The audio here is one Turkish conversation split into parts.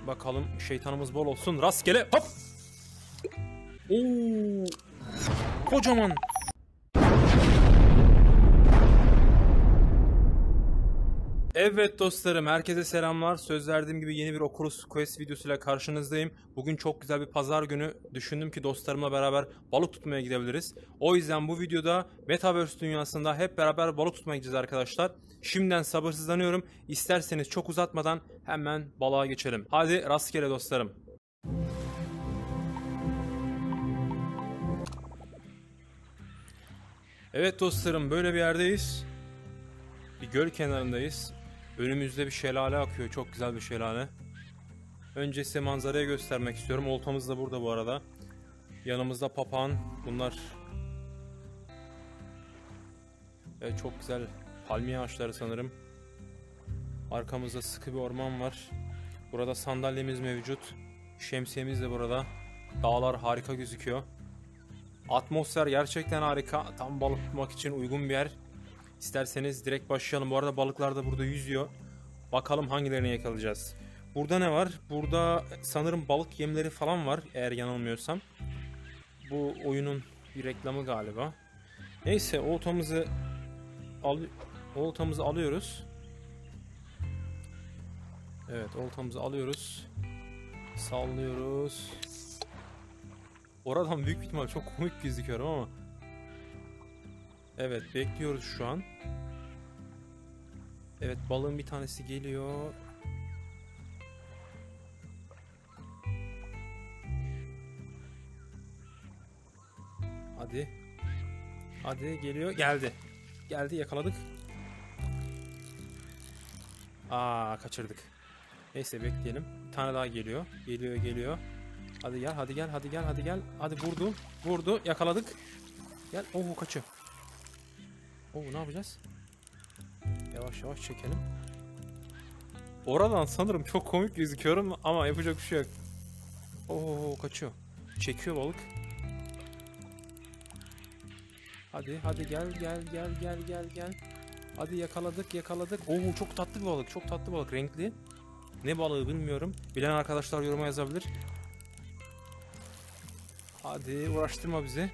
Bakalım, şeytanımız bol olsun. Rastgele hop. Oo, kocaman. Evet dostlarım, herkese selamlar. Söz verdiğim gibi yeni bir Oculus Quest videosuyla karşınızdayım. Bugün çok güzel bir pazar günü. Düşündüm ki dostlarımla beraber balık tutmaya gidebiliriz. O yüzden bu videoda Metaverse dünyasında hep beraber balık tutmaya gideceğiz arkadaşlar. Şimdiden sabırsızlanıyorum. İsterseniz çok uzatmadan hemen balığa geçelim. Hadi rastgele dostlarım. Evet dostlarım, böyle bir yerdeyiz. Bir göl kenarındayız. Önümüzde bir şelale akıyor. Çok güzel bir şelale. Önce size manzarayı göstermek istiyorum. Oltamız da burada bu arada. Yanımızda papağan. Bunlar çok güzel palmiye ağaçları sanırım. Arkamızda sıkı bir orman var. Burada sandalyemiz mevcut. Şemsiyemiz de burada. Dağlar harika gözüküyor. Atmosfer gerçekten harika. Tam balık tutmak için uygun bir yer. İsterseniz direkt başlayalım. Bu arada balıklar da burada yüzüyor. Bakalım hangilerini yakalayacağız. Burada ne var? Burada sanırım balık yemleri falan var eğer yanılmıyorsam. Bu oyunun bir reklamı galiba. Neyse, oltamızı alıyoruz. Evet, oltamızı alıyoruz. Sallıyoruz. Oradan büyük bir ihtimal çok komik gözüküyorum ama. Evet, bekliyoruz şu an. Evet, balığın bir tanesi geliyor. Hadi. Hadi geliyor. Geldi. Geldi, yakaladık. Kaçırdık. Neyse, bekleyelim. Bir tane daha geliyor. Geliyor. Hadi gel, hadi gel. Hadi vurdu. Yakaladık. Gel. Kaçıyor. Ne yapacağız? Yavaş çekelim. Oradan sanırım çok komik gözüküyorum ama yapacak bir şey yok. Kaçıyor. Çekiyor balık. Hadi gel. Hadi yakaladık. Çok tatlı bir balık. Renkli. Ne balığı bilmiyorum. Bilen arkadaşlar yoruma yazabilir. Hadi uğraştırma bizi.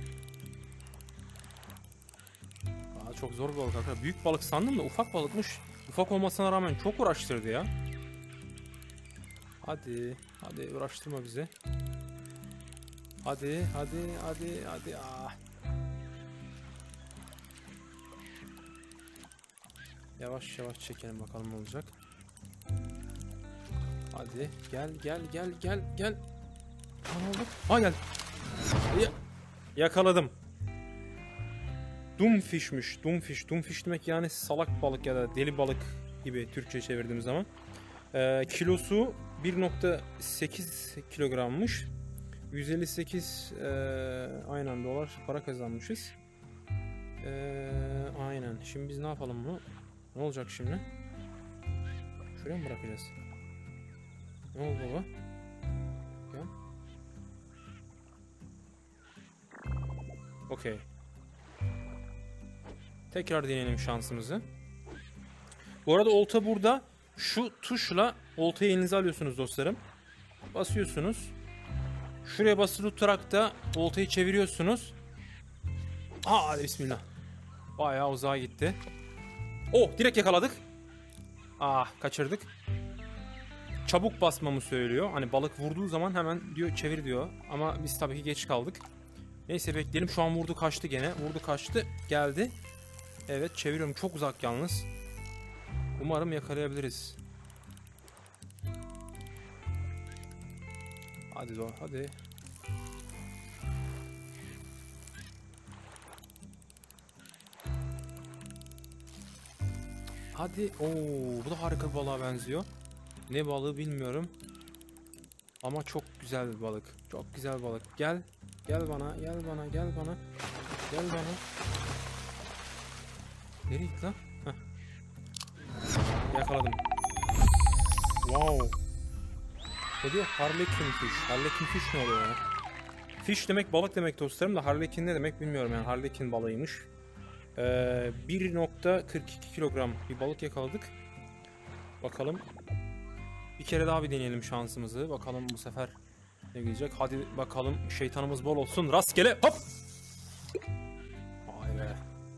Çok zor bir balık arkadaşlar. Büyük balık sandım da ufak balıkmış. Ufak olmasına rağmen çok uğraştırdı ya. Hadi uğraştırma bizi. Hadi. Yavaş çekelim bakalım ne olacak. Hadi gel. Ne oldu? Gel. Yakaladım. Dumfish'miş. Dumfish demek yani salak balık ya da deli balık gibi Türkçe çevirdiğimiz zaman. Kilosu 1.8 kilogrammış. 158 aynen dolar para kazanmışız. Aynen. Şimdi biz ne yapalım bunu? Ne olacak şimdi? Şuraya mı bırakacağız? Ne oldu baba? Gel. Okey. Tekrar deneyelim şansımızı. Bu arada olta burada. Şu tuşla oltayı elinize alıyorsunuz dostlarım. Basıyorsunuz. Şuraya basılı tutarak da oltayı çeviriyorsunuz. Hadi bismillah. Bayağı uzağa gitti. Direkt yakaladık. Kaçırdık. Çabuk basmamı söylüyor. Hani balık vurduğu zaman hemen diyor çevir diyor. Ama biz tabii ki geç kaldık. Neyse bekleyelim. Şu an vurdu kaçtı gene. Geldi. Evet, çeviriyorum. Çok uzak yalnız. Umarım yakalayabiliriz. Hadi. Hadi. Bu da harika bir balığa benziyor. Ne balığı bilmiyorum. Ama çok güzel bir balık. Çok güzel balık. Gel bana. Nereye gitti lan? Yakaladım. Wow. Ne diyor? Harlequin fish ne oluyor ya? Fish demek balık demek dostlarım da Harlequin ne demek bilmiyorum yani. Harlequin balığıymış. 1.42 kilogram bir balık yakaladık. Bakalım. Bir kere daha bir deneyelim şansımızı. Bakalım bu sefer ne gelecek. Hadi bakalım, şeytanımız bol olsun. Rastgele hop. Vay be.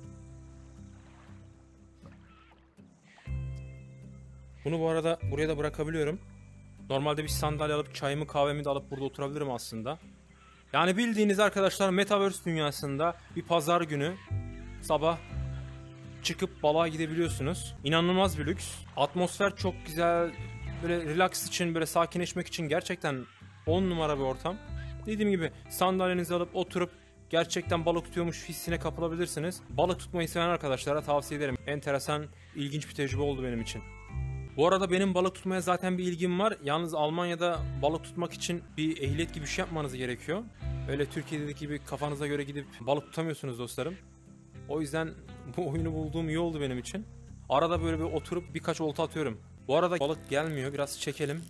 Bunu bu arada buraya da bırakabiliyorum. Normalde bir sandalye alıp çayımı kahvemi de alıp burada oturabilirim aslında. Yani bildiğiniz arkadaşlar Metaverse dünyasında bir pazar günü sabah çıkıp balığa gidebiliyorsunuz. İnanılmaz bir lüks. Atmosfer çok güzel. Böyle relax için, böyle sakinleşmek için gerçekten 10 numara bir ortam. Dediğim gibi sandalyenizi alıp oturup gerçekten balık tutuyormuş hissine kapılabilirsiniz. Balık tutmayı seven arkadaşlara tavsiye ederim. Enteresan, ilginç bir tecrübe oldu benim için. Bu arada benim balık tutmaya zaten bir ilgim var. Yalnız Almanya'da balık tutmak için bir ehliyet gibi bir şey yapmanız gerekiyor. Öyle Türkiye'deki gibi kafanıza göre gidip balık tutamıyorsunuz dostlarım. O yüzden bu oyunu bulduğum iyi oldu benim için. Arada böyle bir oturup birkaç olta atıyorum. Bu arada balık gelmiyor. Biraz çekelim.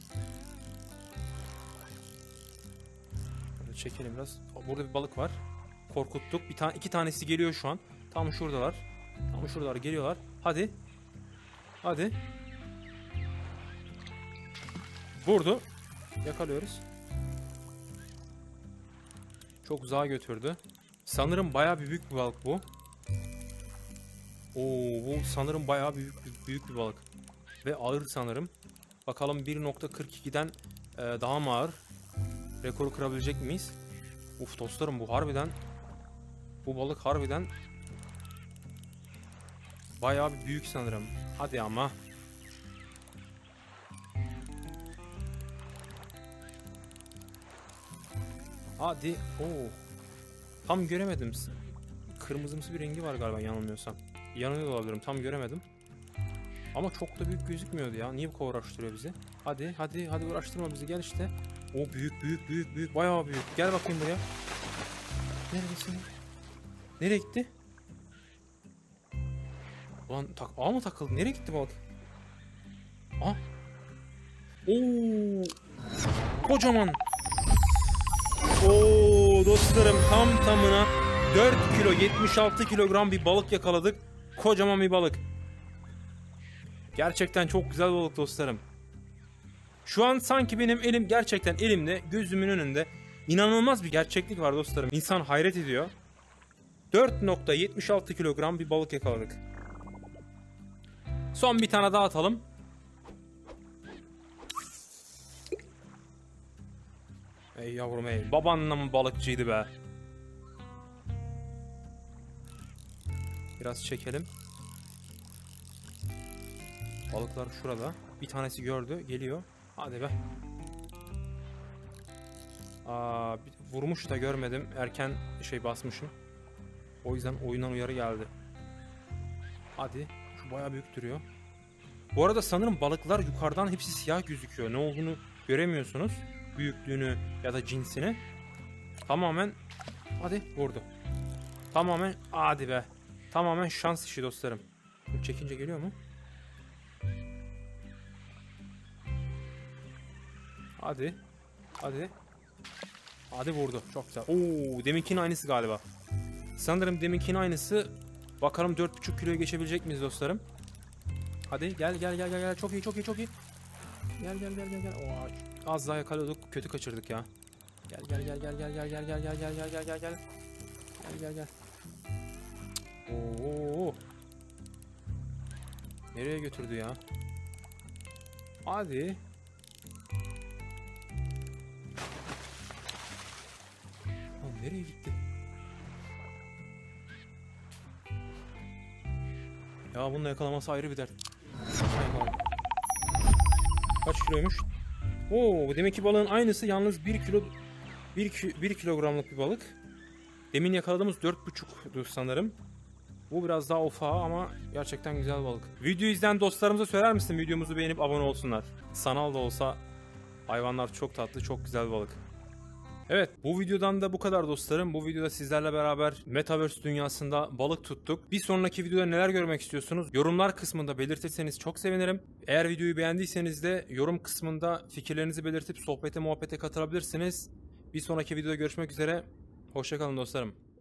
Böyle çekelim biraz. Burada bir balık var. Korkuttuk. İki tanesi geliyor şu an. Tam şuradalar. Tam şuradalar geliyorlar. Hadi. Hadi. Vurdu. Yakalıyoruz. Çok uzağa götürdü. Sanırım bayağı büyük bir balık bu. Oo, bu sanırım bayağı büyük bir balık. Ve ağır sanırım. Bakalım 1.42'den daha mı ağır? Rekoru kırabilecek miyiz? Uf dostlarım, bu harbiden, bu balık harbiden bayağı bir büyük sanırım. Hadi ama. Hadi. Oo. Tam göremedim. Kırmızımsı bir rengi var galiba yanılmıyorsam. Yanılıyor da olabilirim. Tam göremedim. Ama çok da büyük gözükmüyordu ya. Niye bu kadar uğraştırıyor bizi? Hadi hadi hadi, uğraştırma bizi, gel işte. O büyük bayağı büyük. Gel bakayım buraya. Neredesin? Nereye gitti? Ulan ağa mı takıldı? Nereye gitti balık? Aa. Oo. Kocaman. Oo dostlarım, tam tamına 4 kilo 76 kilogram bir balık yakaladık. Kocaman bir balık. Gerçekten çok güzel bir balık dostlarım. Şu an sanki benim elim gerçekten elimde, gözümün önünde. İnanılmaz bir gerçeklik var dostlarım. İnsan hayret ediyor. 4.76 kilogram bir balık yakaladık. Son bir tane daha atalım. Ey yavrum ey. Babanla mı balıkçıydı be? Biraz çekelim. Balıklar şurada. Bir tanesi gördü. Geliyor. Hadi be. Aa, vurmuş da görmedim. Erken basmışım. O yüzden oyundan uyarı geldi. Hadi. Şu bayağı büyük duruyor. Bu arada sanırım balıklar yukarıdan hepsi siyah gözüküyor. Ne olduğunu göremiyorsunuz. Büyüklüğünü ya da cinsini. Tamamen. Hadi vurdu. Tamamen. Hadi be. Tamamen şans işi dostlarım. Çekince geliyor mu? Hadi. Hadi. Hadi vurdu. Çok güzel. Oo, deminkinin aynısı galiba. Sanırım deminkinin aynısı. Bakalım 4,5 kiloya geçebilecek miyiz dostlarım? Hadi gel. Çok iyi. Gel. Oo, az daha yakalıyorduk. Kötü kaçırdık ya. Gel. Oo. Nereye götürdü ya? Hadi. Nereye gitti? Ya bununla yakalaması ayrı bir dert. Kaç kiloymuş? Oo, demek ki balığın aynısı, yalnız 1 kilogramlık bir balık. Demin yakaladığımız 4,5'du sanırım. Bu biraz daha ufağı ama gerçekten güzel balık. Videoyu izleyen dostlarımıza söyler misin videomuzu beğenip abone olsunlar? Sanal da olsa hayvanlar çok tatlı, çok güzel balık. Evet, bu videodan da bu kadar dostlarım. Bu videoda sizlerle beraber Metaverse dünyasında balık tuttuk. Bir sonraki videoda neler görmek istiyorsunuz? Yorumlar kısmında belirtirseniz çok sevinirim. Eğer videoyu beğendiyseniz de yorum kısmında fikirlerinizi belirtip sohbete muhabbete katılabilirsiniz. Bir sonraki videoda görüşmek üzere. Hoşça kalın dostlarım.